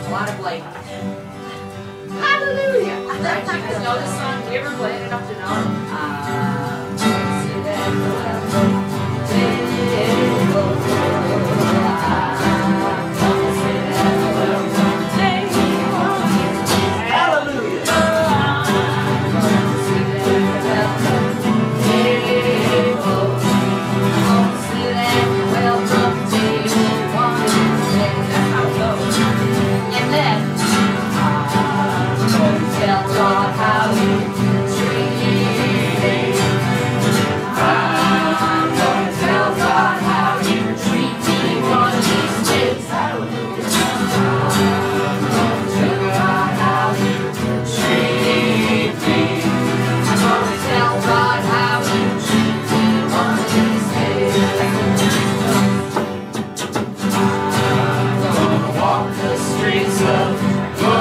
lot of like, hallelujah. Right? You guys know this song? Do you ever play it enough to know? Walk the streets of